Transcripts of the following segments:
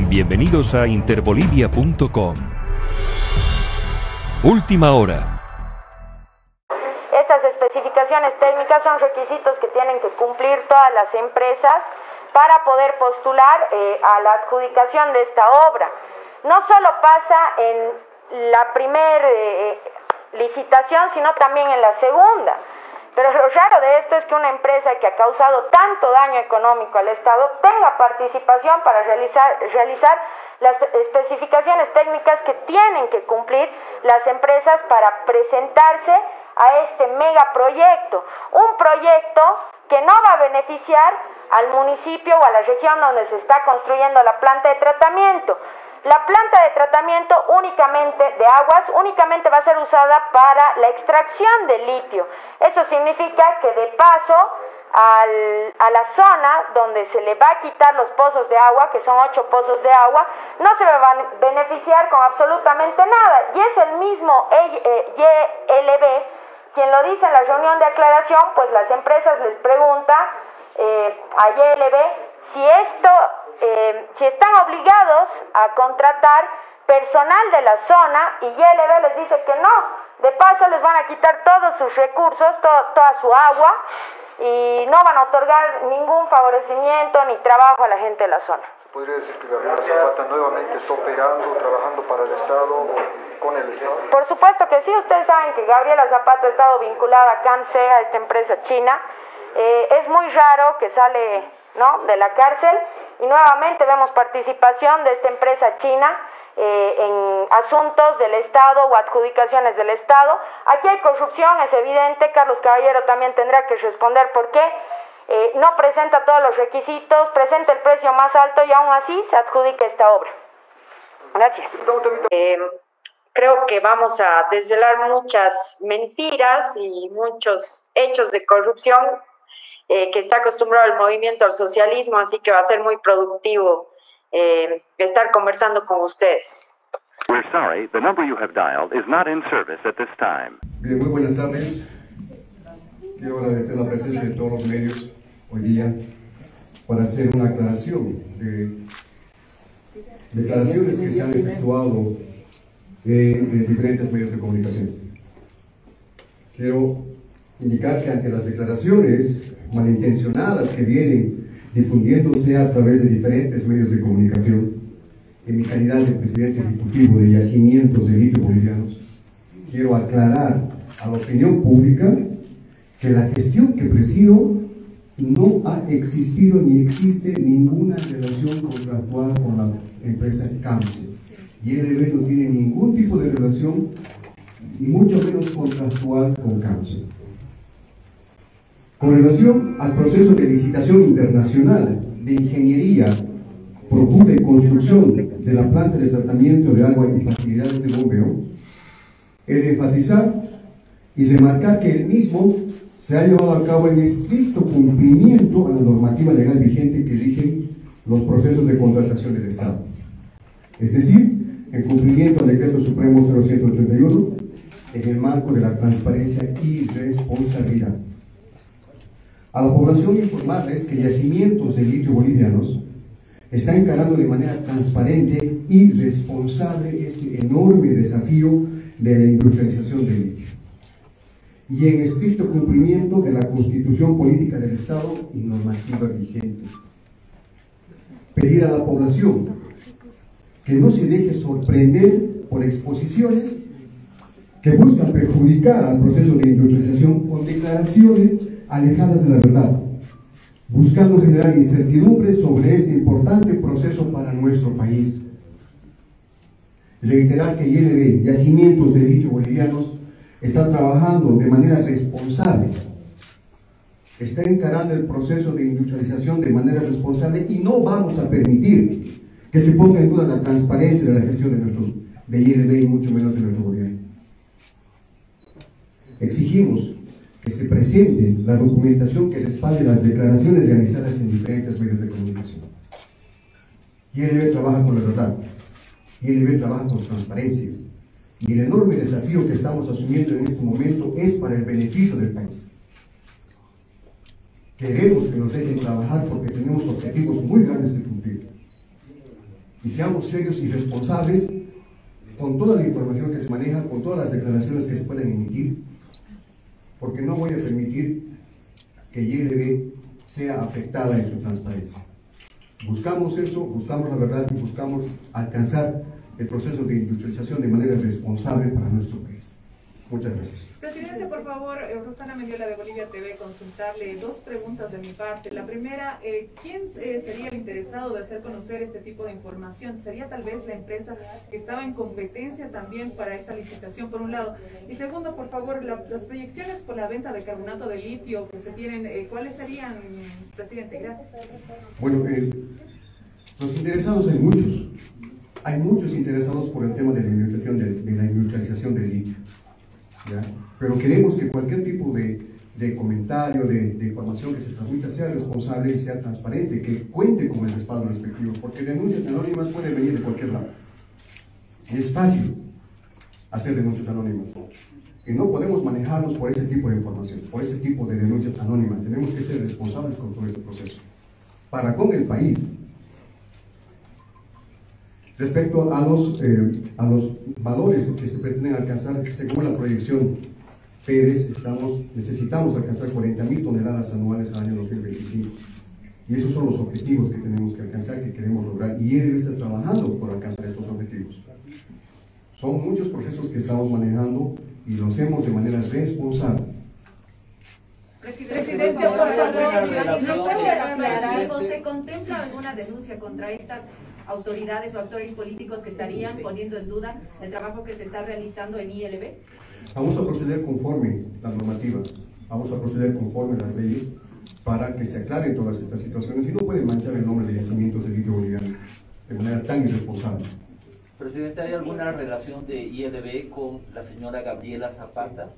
Bienvenidos a interbolivia.com. Última hora. Estas especificaciones técnicas son requisitos que tienen que cumplir todas las empresas para poder postular a la adjudicación de esta obra. No solo pasa en la primera licitación, sino también en la segunda. Pero lo raro de esto es que una empresa que ha causado tanto daño económico al Estado tenga participación para realizar las especificaciones técnicas que tienen que cumplir las empresas para presentarse a este megaproyecto. Un proyecto que no va a beneficiar al municipio o a la región donde se está construyendo la planta de tratamiento. La planta de tratamiento de aguas únicamente va a ser usada para la extracción de litio. Eso significa que de paso a la zona donde se le va a quitar los pozos de agua, que son 8 pozos de agua, no se va a beneficiar con absolutamente nada. Y es el mismo YLB quien lo dice en la reunión de aclaración, pues las empresas les preguntan a YLB si están obligados a contratar personal de la zona, y YLB les dice que no. De paso les van a quitar todos sus recursos, toda su agua, y no van a otorgar ningún favorecimiento ni trabajo a la gente de la zona. ¿Podría decir que Gabriela Zapata nuevamente está operando, trabajando para el Estado con el Estado? Por supuesto que sí. Ustedes saben que Gabriela Zapata ha estado vinculada a CAMSE, a esta empresa china. Es muy raro que sale, ¿no?, de la cárcel, y nuevamente vemos participación de esta empresa china en asuntos del Estado o adjudicaciones del Estado. Aquí hay corrupción, es evidente. Carlos Caballero también tendrá que responder por qué no presenta todos los requisitos, presenta el precio más alto y aún así se adjudica esta obra. Gracias. Creo que vamos a desvelar muchas mentiras y muchos hechos de corrupción que está acostumbrado el movimiento al socialismo, así que va a ser muy productivo estar conversando con ustedes. We're sorry, the number you have dialed is not in service at this time. Bien, muy buenas tardes. Quiero agradecer la presencia de todos los medios hoy día para hacer una aclaración de declaraciones que se han efectuado en diferentes medios de comunicación. Quiero indicar que ante las declaraciones malintencionadas que vienen difundiéndose a través de diferentes medios de comunicación, en mi calidad de presidente ejecutivo de Yacimientos de Litio Bolivianos, quiero aclarar a la opinión pública que la gestión que presido no ha existido ni existe ninguna relación contractual con la empresa CAMSE. YLB no tiene ningún tipo de relación, y mucho menos contractual, con CAMSE. Con relación al proceso de licitación internacional de ingeniería, procura y construcción de la planta de tratamiento de agua y facilidades de bombeo, he de enfatizar y remarcar que el mismo se ha llevado a cabo en estricto cumplimiento a la normativa legal vigente que rige los procesos de contratación del Estado. Es decir, en cumplimiento al Decreto Supremo 0181, en el marco de la transparencia y responsabilidad. A la población informarles que Yacimientos de Litio Bolivianos está encarando de manera transparente y responsable este enorme desafío de la industrialización del litio, y en estricto cumplimiento de la Constitución Política del Estado y normativa vigente. Pedir a la población que no se deje sorprender por exposiciones que buscan perjudicar al proceso de industrialización con declaraciones alejadas de la verdad, buscando generar incertidumbre sobre este importante proceso para nuestro país. Reiterar que YLB, Yacimientos de Litio Bolivianos, está trabajando de manera responsable, está encarando el proceso de industrialización de manera responsable, y no vamos a permitir que se ponga en duda la transparencia de la gestión de YLB y mucho menos de nuestro gobierno. Exigimos que se presente la documentación que respalde las declaraciones realizadas en diferentes medios de comunicación. YLB trabaja con la verdad, YLB trabaja con transparencia, y el enorme desafío que estamos asumiendo en este momento es para el beneficio del país. Queremos que nos dejen trabajar porque tenemos objetivos muy grandes que cumplir. y seamos serios y responsables con toda la información que se maneja, con todas las declaraciones que se pueden emitir, porque no voy a permitir que YLB sea afectada en su transparencia. Buscamos eso, buscamos la verdad y buscamos alcanzar el proceso de industrialización de manera responsable para nuestro país. Muchas gracias. Presidente, por favor, Rosana Mendiola de Bolivia TV, consultarle dos preguntas de mi parte. La primera, ¿quién sería el interesado de hacer conocer este tipo de información? ¿Sería tal vez la empresa que estaba en competencia también para esta licitación, por un lado? Y segundo, por favor, las proyecciones por la venta de carbonato de litio que se tienen, ¿cuáles serían, presidente? Gracias. Bueno, los interesados hay muchos. Hay muchos interesados por el tema de la industrialización del litio. ¿Ya? Pero queremos que cualquier tipo de comentario, de información que se transmita sea responsable y sea transparente, que cuente con el respaldo respectivo, porque denuncias anónimas pueden venir de cualquier lado. Y es fácil hacer denuncias anónimas. Y no podemos manejarnos por ese tipo de información, por ese tipo de denuncias anónimas. Tenemos que ser responsables con todo este proceso, para con el país. Respecto a los valores que se pretenden alcanzar, según la proyección Pérez, necesitamos alcanzar 40.000 toneladas anuales al año 2025. Y esos son los objetivos que tenemos que alcanzar, que queremos lograr. Y él está trabajando por alcanzar esos objetivos. Son muchos procesos que estamos manejando y lo hacemos de manera responsable. Presidente, por favor, ¿nos puede aclarar? ¿Se contempla alguna denuncia contra estas autoridades o actores políticos que estarían poniendo en duda el trabajo que se está realizando en YLB? Vamos a proceder conforme la normativa, vamos a proceder conforme las leyes para que se aclaren todas estas situaciones y no pueden manchar el nombre de yacimientos de litio boliviano de manera tan irresponsable. Presidente, ¿hay alguna relación de YLB con la señora Gabriela Zapata?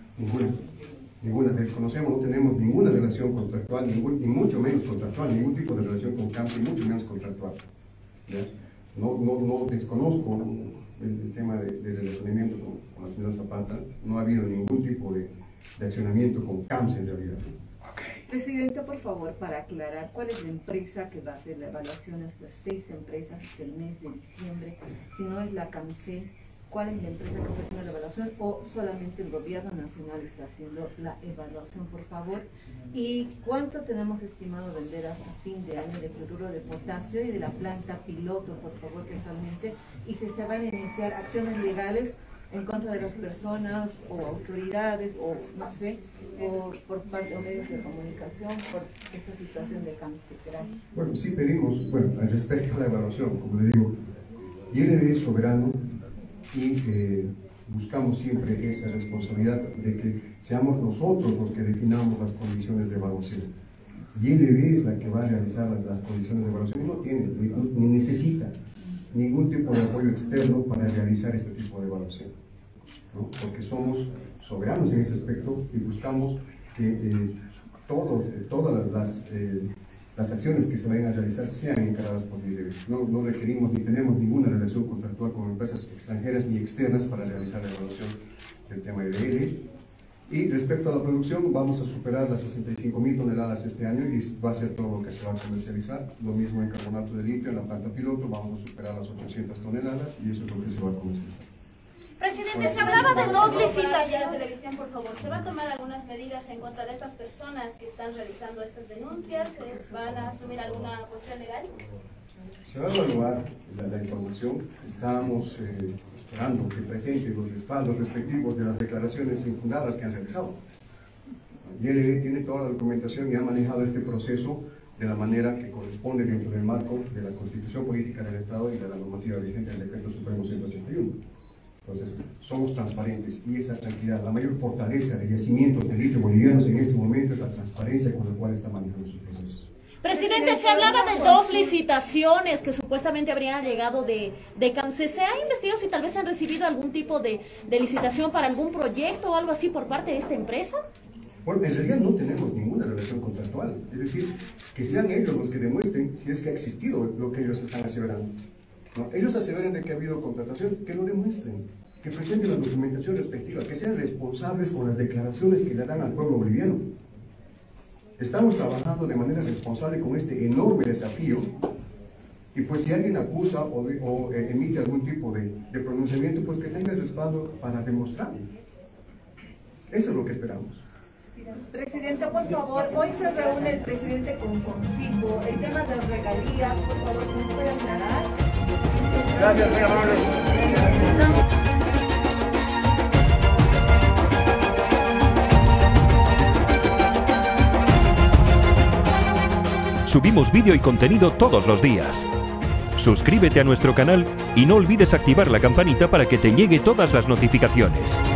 Ninguna, desconocemos, no tenemos ninguna relación contractual, ni mucho menos contractual, ningún tipo de relación con CAMSA y mucho menos contractual. ¿Ya? No desconozco el tema de relacionamiento con la señora Zapata, no ha habido ningún tipo de accionamiento con CAMSA en realidad. Presidente, por favor, para aclarar, ¿cuál es la empresa que va a hacer la evaluación de estas 6 empresas del mes de diciembre? Si no es la CAMSE, ¿cuál es la empresa que está haciendo la evaluación o solamente el gobierno nacional está haciendo la evaluación, por favor? ¿Y cuánto tenemos estimado vender hasta fin de año de cloruro de potasio y de la planta piloto, por favor, totalmente? Y si se van a iniciar acciones legales en contra de las personas o autoridades o no sé, por parte de medios de comunicación por esta situación de cáncer. Gracias. Bueno, sí pedimos, respecto a la evaluación, como le digo, YLB es soberano y buscamos siempre esa responsabilidad de que seamos nosotros los que definamos las condiciones de evaluación. YLB es la que va a realizar las condiciones de evaluación y no tiene, ni necesita ningún tipo de apoyo externo para realizar este tipo de evaluación, ¿no? Porque somos soberanos en ese aspecto y buscamos que todas las acciones que se vayan a realizar sean encaradas por YLB. No requerimos ni tenemos ninguna relación contractual con empresas extranjeras ni externas para realizar la evaluación del tema de DL. Y respecto a la producción, vamos a superar las 65.000 toneladas este año y va a ser todo lo que se va a comercializar. Lo mismo en carbonato de litio, en la planta piloto, vamos a superar las 800 toneladas y eso es lo que se va a comercializar. Presidente, se hablaba de 2 licitaciones. Televisión, por favor, ¿se va a tomar algunas medidas en contra de estas personas que están realizando estas denuncias? ¿Se van a asumir alguna cuestión legal? Se va a evaluar la información. Estamos esperando que presenten los respaldos respectivos de las declaraciones infundadas que han realizado. YLB tiene toda la documentación y ha manejado este proceso de la manera que corresponde dentro del marco de la Constitución Política del Estado y de la normativa vigente del Decreto Supremo 181. Entonces, somos transparentes y esa tranquilidad, la mayor fortaleza de yacimientos de litio bolivianos en este momento es la transparencia con la cual está manejando sus procesos. Presidente, se hablaba de 2 licitaciones que supuestamente habrían llegado de CAMSE. ¿Se ha investigado si tal vez han recibido algún tipo de licitación para algún proyecto o algo así por parte de esta empresa? Bueno, en realidad no tenemos ninguna relación contractual. Es decir, que sean ellos los que demuestren si es que ha existido lo que ellos están aseverando. ¿No? Ellos aseveran de que ha habido contratación, que lo demuestren, que presenten la documentación respectiva, que sean responsables con las declaraciones que le dan al pueblo boliviano. Estamos trabajando de manera responsable con este enorme desafío Y pues si alguien acusa o emite algún tipo de pronunciamiento, pues que tenga el respaldo para demostrarlo. Eso es lo que esperamos. Presidente, por favor, hoy se reúne el presidente con Concipo. El tema de las regalías, por favor, ¿se nos puede aclarar? Gracias, muy amables. Subimos vídeo y contenido todos los días. Suscríbete a nuestro canal y no olvides activar la campanita para que te llegue todas las notificaciones.